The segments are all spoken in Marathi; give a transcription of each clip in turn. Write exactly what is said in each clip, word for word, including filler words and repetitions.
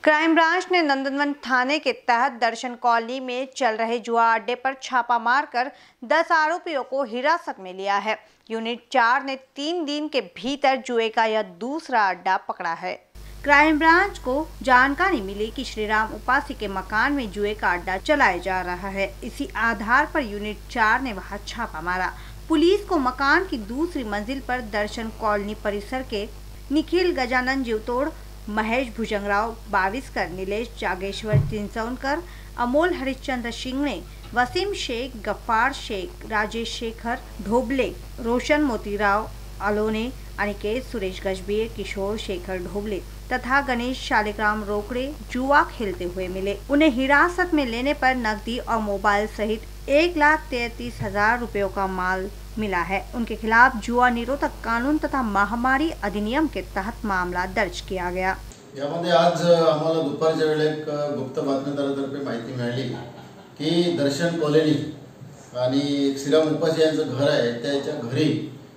क्राइम ब्रांच ने नंदनवन थाने के तहत दर्शन कॉलोनी में चल रहे जुआ अड्डे पर छापा मारकर दस आरोपियों को हिरासत में लिया है। यूनिट चार ने तीन दिन के भीतर जुए का यह दूसरा अड्डा पकड़ा है। क्राइम ब्रांच को जानकारी मिली कि श्रीराम उपासी के मकान में जुए का अड्डा चलाया जा रहा है। इसी आधार पर यूनिट चार ने वहां छापा मारा। पुलिस को मकान की दूसरी मंजिल पर दर्शन कॉलोनी परिसर के निखिल गजानन जीवतोड़, महेश भुजंगराव बाविस्कर, नीलेश जागेश्वर तिनसौनकर, अमोल हरिश्चंद्र सिंगणे, वसीम शेख, गफ्फार शेख, राजेश शेखर ढोबले, रोशन मोतीराव अलोने, अनिकेत सुरेश गजबीर, किशोर शेखर ढोबले तथा गणेश शालिग्राम रोकड़े जुआ खेलते हुए मिले। उन्हें हिरासत में लेने पर नकदी और मोबाइल सहित एक लाख तैतीस हजार रुपयों का माल मिला है। उनके खिलाफ जुआ निरोधक कानून तथा महामारी अधिनियम के तहत मामला दर्ज किया गया। यामध्ये आज आम्हाला दुपारच्या वेळी एक गुप्त बातमीदारातर्फे माहिती मिळाली की दर्शन कॉलनी आणि श्रीराम उपासी यांचं घर आहे, त्याच्या घरी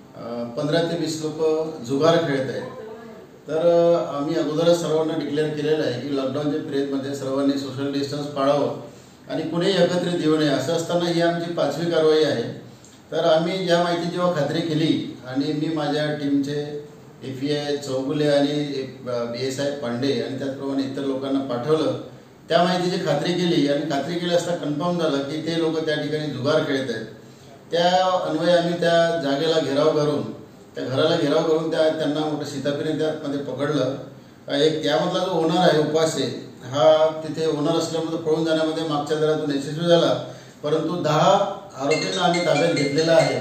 पंधरा ते वीस लोक जुगार खेळत आहेत। तर आम्ही अगोदरच सर्वांना डिक्लेअर केलेलं आहे की लॉकडाऊनच्या पिरियडमध्ये सर्वांनी सोशल डिस्टन्स पाळावं आणि कुणीही एकत्रित येऊ नये। असं असताना ही आमची पाचवी कारवाई आहे। तर आम्ही या माहिती जेव्हा खात्री केली आणि मी माझ्या टीमचे एफ ई आय चौगुले आणि बी एस आय पांडे आणि त्याचप्रमाणे इतर लोकांना पाठवलं, त्या माहितीची खात्री केली आणि खात्री केली असता कन्फर्म झालं की ते लोक त्या ठिकाणी जुगार खेळत आहेत। त्या अन्वये आम्ही त्या जागेला घेराव करून त्या घराला घेराव करून त्या त्यांना मोठं सीताफीने त्यामध्ये पकडलं। एक त्यामधला जो ओनर आहे उपासे, हा तिथे ओनर असल्यामुळे पळून जाण्यामध्ये मागच्या दरातून यशस्वी झाला, परंतु दहा आरोपींना आम्ही ताब्यात घेतलेला आहे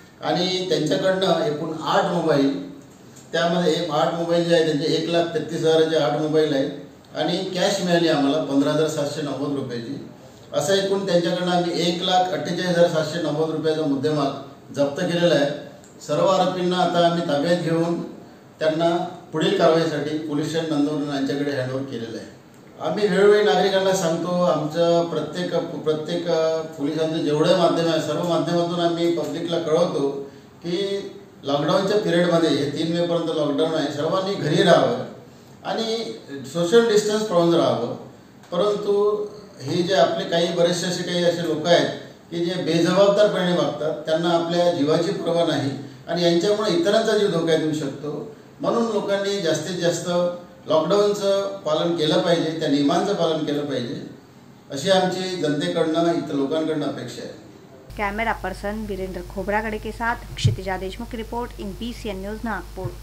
आणि त्यांच्याकडनं एकूण आठ मोबाईल, त्यामध्ये एक आठ मोबाईल जे आहे त्यांचे एक लाख तेहतीस हजाराचे आठ मोबाईल आहेत आणि कॅश मिळाली आम्हाला पंधरा हजार सातशे नव्वद रुपयाची। असं एकूण त्यांच्याकडनं आम्ही एक लाख अठ्ठेचाळीस हजार सातशे नव्वद रुपयाचा मुद्देमाल जप्त केलेला आहे। सर्व आरोपींना आता आम्ही ताब्यात घेऊन त्यांना पुढील कारवाईसाठी पोलीस स्टेशन नंदनवन यांच्याकडे हँडओव्हर केलेलं आहे। आम्ही वेळोवेळी नागरिकांना सांगतो, आमचं प्रत्येक प्रत्येक पोलिसांचं जेवढे माध्यम आहे सर्व माध्यमातून आम्ही पब्लिकला कळवतो की लॉकडाऊनच्या पिरियडमध्ये हे तीन मे पर्यंत लॉकडाऊन आहे, सर्वांनी घरी राहावं आणि सोशल डिस्टन्स पाळून राहावं। परंतु हे जे आपले काही बरेचसे असे काही असे लोक आहेत की जे बेजबाबदारपणे वागतात, त्यांना आपल्या जीवाची पर्वा नाही आणि यांच्यामुळे इतरांचा जीव धोक्यात येऊ शकतो। म्हणून लोकांनी जास्तीत जास्त लॉकडाऊनचं पालन केलं पाहिजे, त्या नियमांचं पालन केलं पाहिजे, अशी आमची जनतेकडनं इतर लोकांकडनं अपेक्षा आहे। कैमरा पर्सन वीरेंद्र खोबरागड़े के साथ क्षितिजा देशमुख की report in B C N news Nagpur.